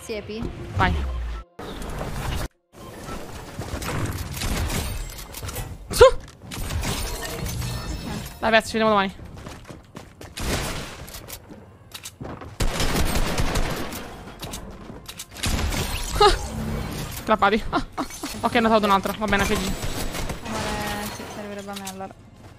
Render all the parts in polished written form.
Siepi? Vai. Su! Dai, Vez, ci vediamo domani. Trappati. Ok, è andato ad un altro. Va bene, figli. Sì, servirebbe a me allora.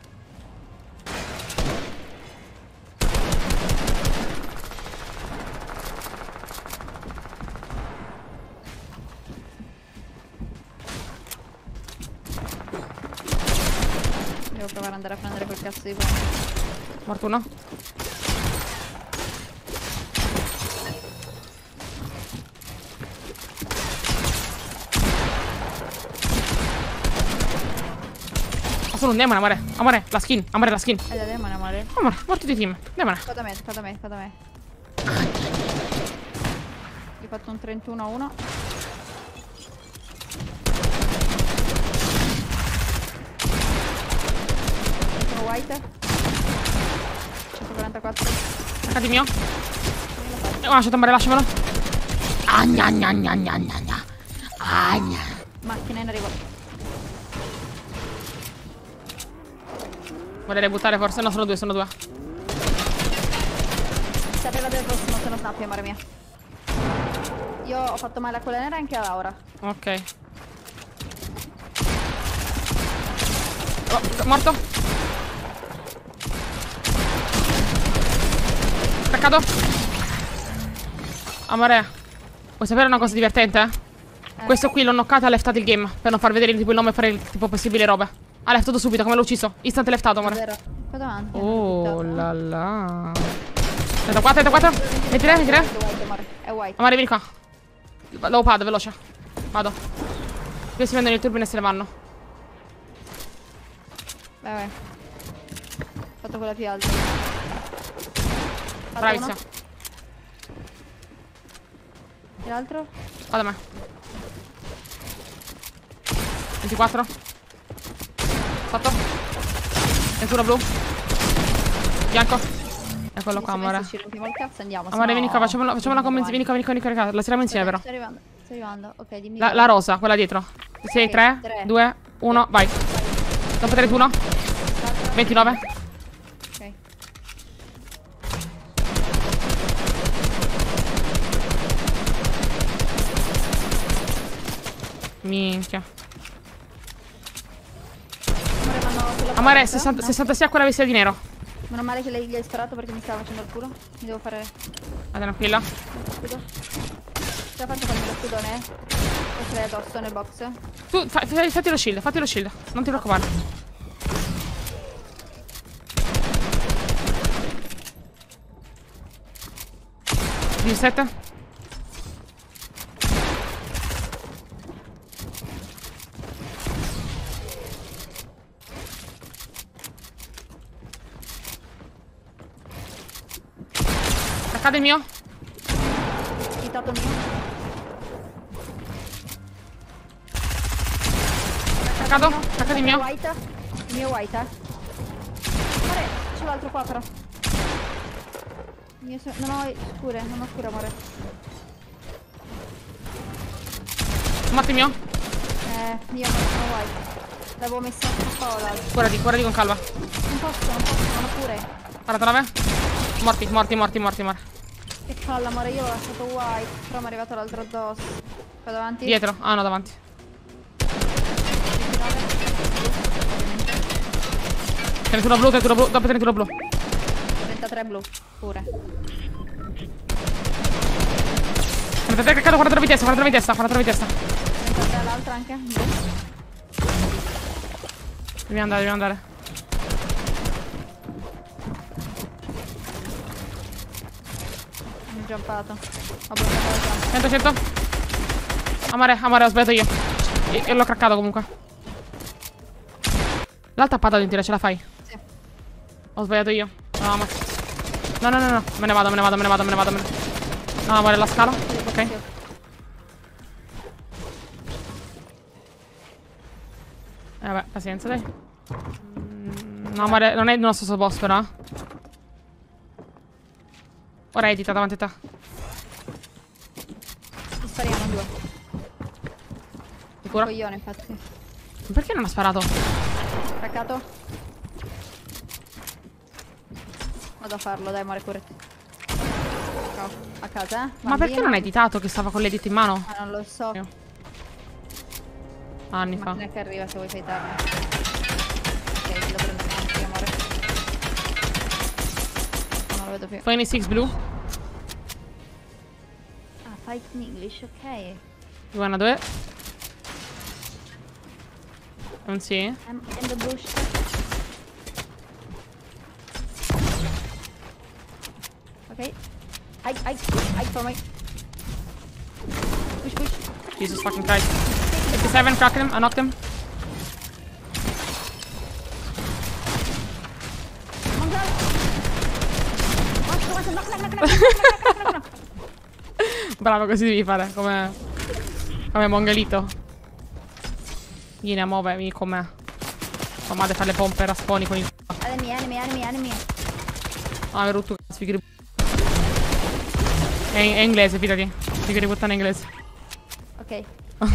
Devo provare ad andare a prendere quel cazzo di pompa. Morto uno. Ho solo un demone, amore. Amore, la skin. Amore, la skin. Da demone, amore. Amore, morto di team. Demone. Fa da me, fa da me, fa da me. Gli ho fatto un 31 a 1. Sono white. 144. Attaccati mio. Lasciate, amore, lasciamelo. Agna, agna, agna, agna, agna. Agna. Macchina in arrivo. Vorrei buttare forse. No, sono due, sono due. Si arriva del prossimo, se no snappi, amore mia. Io ho fatto male a quella nera e anche a Laura. Ok. Oh, morto. Peccato. Amore, vuoi sapere una cosa divertente? Questo qui l'ho knoccato e ha leftato il game. Per non far vedere tipo il nome e fare il tipo possibili robe. Ha leftato subito, come l'ho ucciso. Instant leftato, amore. Vero. Qua davanti. Oh la la. 34, 34. 23, 23. È white. Amore, vieni qua. Low pad, veloce. Vado. Qui si vendono il turbine e se ne vanno. Vai, vai. Ho fatto quella più alta. Bravissima. E l'altro? Vado a me. 24. Fatto. 21 blu. Bianco. Eccolo qua, amore. Ci rompiamo il cazzo, andiamo. Amore, vieni qua, facciamo una commenti. Vieni qua, vieni qua. La tiriamo insieme, però. Sto arrivando, sto arrivando. Ok, dimmi. La rosa, quella dietro. 6, 3, 2, 1, vai. Dopo 31. 29. Ok. Minchia. Amore, Amore, 66 a quella vestita di nero. Meno male che lei gli hai sparato perché mi stava facendo il culo. Mi devo fare Vai, tranquilla. lo scudo. Ce la faccio farmi lo scudone? O ce l'hai addosso nel box? Tu fatti lo shield, fatti lo shield. Non ti preoccupare. Il 7. Attaccate il mio. Quitato il mio. Attaccato. Attaccate il mio. White. Il mio white, Amore, c'è l'altro qua però. Non ho scure, non ho scure, amore. Morto il mio. Io non sono white. L'avevo messo un po' l'altro. Guardati con calma. Non posso, non ho cure. Guarda la me. Morti. Che palla, amore, io ho lasciato white. Però mi è arrivato l'altro addosso. Qua davanti. Dietro. Ah no, davanti. 31 blu, dopo 31 blu. 33 blu, pure. 33 caccato, 43 di testa, 43 di testa. 33 all'altra anche. Devi andare. Mi ho jumpato. Ho bloccato la jump. 100. Amore, ho sbagliato io. E l'ho craccato comunque. L'altra patta dentro, ce la fai? Sì. Ho sbagliato io. No, ma... No. Me ne vado. No, amore, la scala. Ok. Vabbè, pazienza, dai. No, amore, non è il nostro sottoposto, però. Ora edita davanti a te. spariamo due. Sicura? Coglione, infatti. Perché non ha sparato? Craccato. Vado a farlo, dai, muore curati. Ciao. A casa, Ma perché non hai editato che stava con le dita in mano? Ah, non lo so. Anni fa. Macchina che arriva se vuoi fightarmi. Ok, lo prendo anche, amore. Non lo vedo più. 26 blue. Ah, fight in English, ok. You wanna do it? Non si? I'm in the bush. Ok. I for me. Push, push. Jesus fucking Christ. 57, cracked him. I knocked him. Bravo, così devi fare. Come mongelito. Vieni a muovere, vieni con me. Famate fare le pompe rasponi con il Enemy. Ah, mi rotto cazzo, figli di... È inglese, fidati. Figli di puttana inglese. Ok.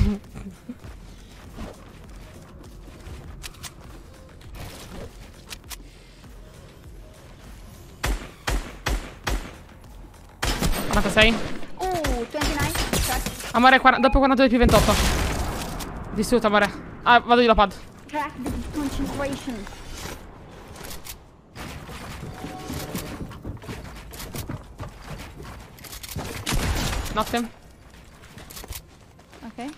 sei? 29. Crack. Amore, dopo 42 più 28. Distrutto, amore. Ah, vado di la pad. Crack the concentration. Knocked him. Ok.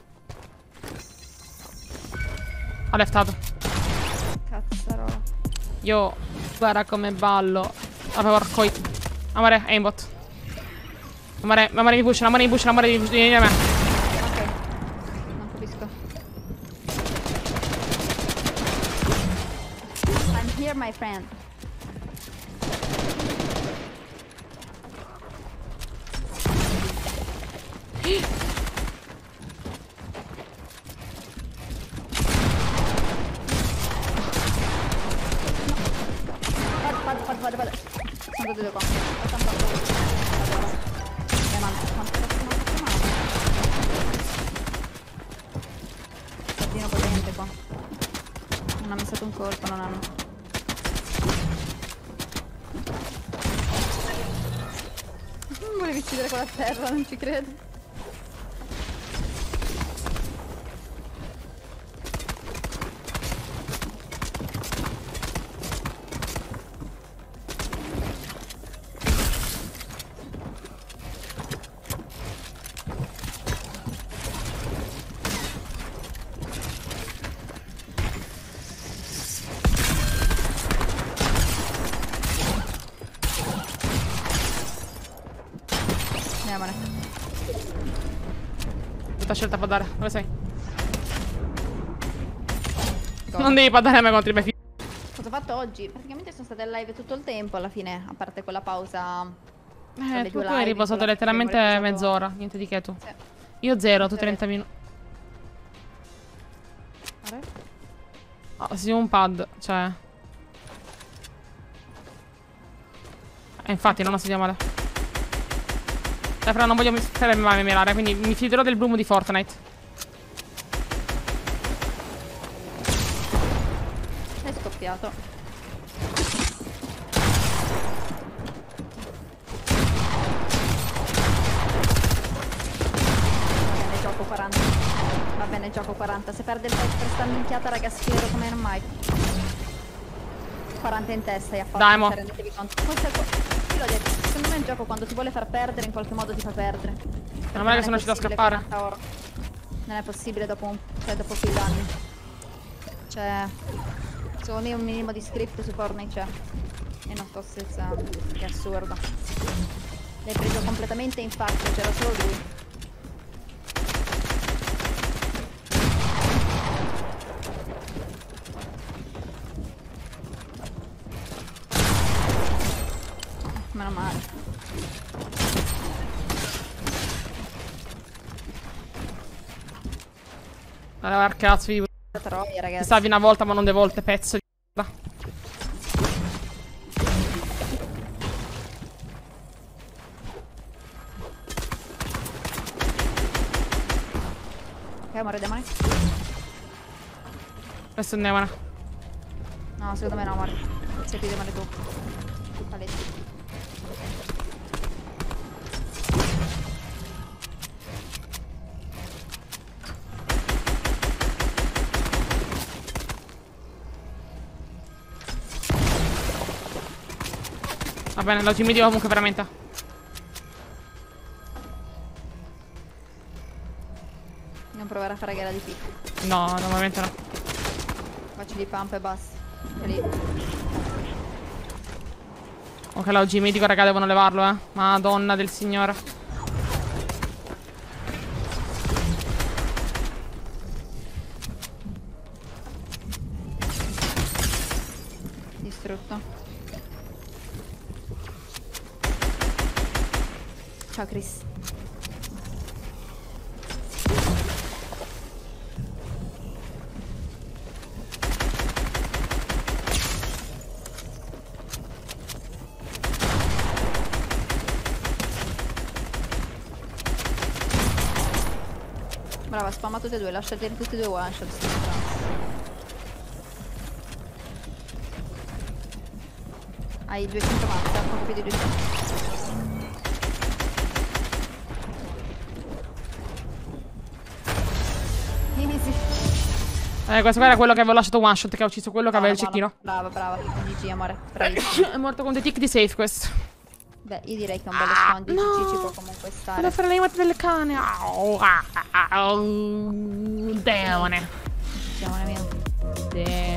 Ha leftato. Cazzarola. Io, guarda come ballo. Porco. Amore, aimbot. Amore mi push, amore vieni da me. Ok. Non capisco. I'm here, my friend. Vado. Sono due qua. Sardino potente qua. Non ha messo un colpo, non hanno. Volevi uccidere quella terra, non ci credo. Andiamone. Tutta scelta paddare. Dove sei? Go. Non devi paddare a me contro i miei figli. Cosa ho fatto oggi? Praticamente sono stata in live tutto il tempo alla fine, a parte quella pausa. tra le Tu due hai live, riposato quella letteralmente che abbiamo riposato- mezz'ora. Niente di che tu. Sì. Io zero, tu 30 minuti. Guarda. Oh, sì, un pad, cioè. Infatti non ho studiato male. Dai, però non voglio farmi mai melare, quindi mi fiderò del Bloom di Fortnite. È scoppiato. Va bene, gioco 40. Va bene, gioco 40. Se perde il pezzo per sta minchiata, raga, sfido come non mai. 40 in testa e a fatto. Dai, mo. Rendetevi conto. Questo è io l'ho detto, secondo me è un gioco quando ti vuole far perdere, in qualche modo ti fa perdere. Meno male che sono riuscito a scappare. Non è possibile dopo dopo più danni. Cioè, secondo me un minimo di script su Fortnite c'è. E non sto scherzando, che assurdo. L'hai preso completamente in faccia, c'era solo lui. Meno male. Allora, cazzo di... Troia, Ti ragazzi. salvi una volta ma non 2 volte, pezzo di... muore demone. Questo è un demone. No, secondo me no, muore. Sei più demone tu. Paletti. Va bene, lo medio comunque veramente. Non provare a fare gara di pick. No, normalmente no. Faccio di pump e basta. E lì. Ok, l'OG medico, raga, devono levarlo, Madonna del signore. Distrutto. Ciao Chris. Brava, spamma tutte e due, lasciate tutti e due one shot. Hai 200 mazza, poco più di 200. Easy. Questo qua era quello che avevo lasciato one shot, che ha ucciso quello che aveva il Buono, cecchino. Brava, brava. GG, amore. Bravissimo. È morto con dei tic di safe questo. Beh, io direi che è un bello spawn di GG ci può comunque stare. Volevo fare l'animate del cane. Demone. Siamo mio.